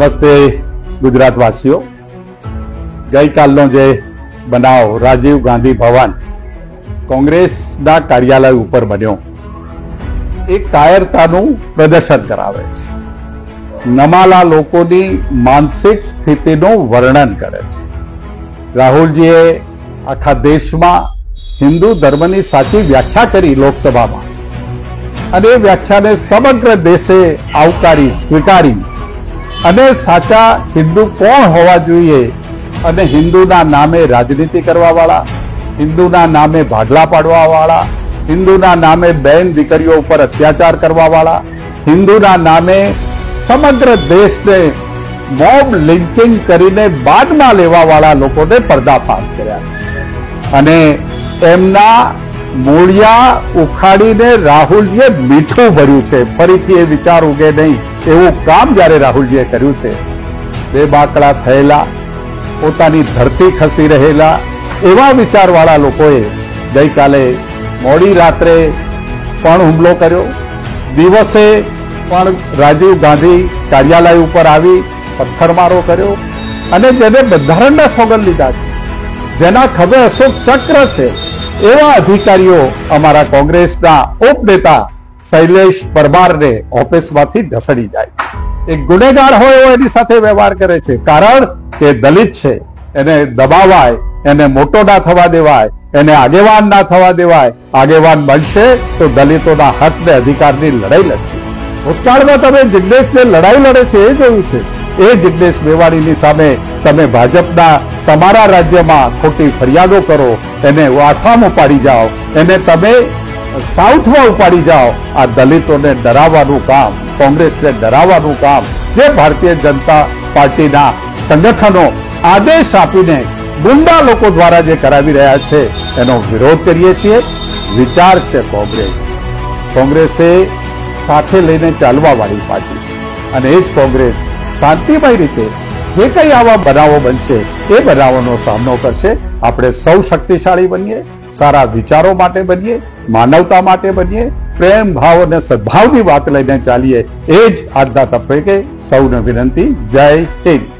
નમસ્તે ગુજરાતવાસીઓ, ગઈકાલનો જે બનાવ રાજીવ ગાંધી ભવન કોંગ્રેસના કાર્યાલય ઉપર બન્યો એ કાયરતાનું પ્રદર્શન કરાવે છે, નમાલા લોકોની માનસિક સ્થિતિનું વર્ણન કરે છે। રાહુલજીએ આખા દેશમાં હિન્દુ ધર્મની સાચી વ્યાખ્યા કરી લોકસભામાં, અને એ વ્યાખ્યાને સમગ્ર દેશે આવકારી, સ્વીકારી અને સાચા હિન્દુ કોણ હોવા જોઈએ અને હિન્દુના નામે રાજનીતિ કરવા વાળા, હિન્દુના નામે ભાગલા પાડવા વાળા, હિન્દુના નામે બહેન દીકરીઓ ઉપર અત્યાચાર કરવા વાળા, હિન્દુના નામે સમગ્ર દેશને મોબ લિંચિંગ કરીને બાદમાં લેવા વાળા લોકોને પર્દાફાશ કર્યા છે। અને એમના મૂળિયા ઉખાડીને રાહુલજીએ મીઠું ભર્યું છે। ફરીથી એ વિચાર ઉગે નહીં એવું કામ જ્યારે રાહુલજીએ કર્યું છે। બે બાકડા થયેલા, પોતાની ધરતી ખસી રહેલા એવા વિચારવાળા લોકોએ ગઈકાલે મોડી રાત્રે પણ હુમલો કર્યો, દિવસે પણ રાજીવ ગાંધી કાર્યાલય ઉપર આવી પથ્થરમારો કર્યો, અને જેને બંધારણના સોગંદ લીધા છે, જેના ખભે અશોક ચક્ર છે, એવા અધિકારીઓ અમારા કોંગ્રેસના ઉપનેતા શૈલેષ પરમારને ઓફિસમાંથી ઢસડી જાય, એક ગુનેગાર હોય એવો એની સાથે વ્યવહાર કરે છે। કારણ કે દલિત છે, એને દબાવાય, એને મોટો ના થવા દેવાય, એને આગેવાન ના થવા દેવાય। આગેવાન બનશે તો દલિતોના હક ને અધિકારની લડાઈ લડશે। ભૂતકાળમાં તમે જિગ્નેશને લડાઈ લડે છે એ જોયું છે। એ જિગ્નેશ મેવાણીની સામે તમે ભાજપના તમારા રાજ્યમાં ખોટી ફરિયાદો કરો, એને આસામ ઉપાડી જાઓ, એને તમે સાઉથમાં ઉપાડી જાઓ। આ દલિતોને ડરાવવાનું કામ, કોંગ્રેસને ડરાવવાનું કામ જે ભારતીય જનતા પાર્ટીના સંગઠનો આદેશ આપીને ગુંડા લોકો દ્વારા જે કરાવી રહ્યા છે એનો વિરોધ કરીએ છીએ। વિચાર છે કોંગ્રેસે સાથે લઈને ચાલવા વાળી પાર્ટી છે, અને એ જ કોંગ્રેસ શાંતિમય રીતે જે કંઈ આવા બનાવો બનશે એ બનાવોનો સામનો કરશે। આપણે સૌ શક્તિશાળી બનીએ, સારા વિચારો માટે બનીએ, માનવતા માટે બનીએ, પ્રેમ ભાવ અને સદભાવની વાત લઈને ચાલીએ। એ જ આજના તબક્કે સૌને વિનંતી। જય હિન્દ।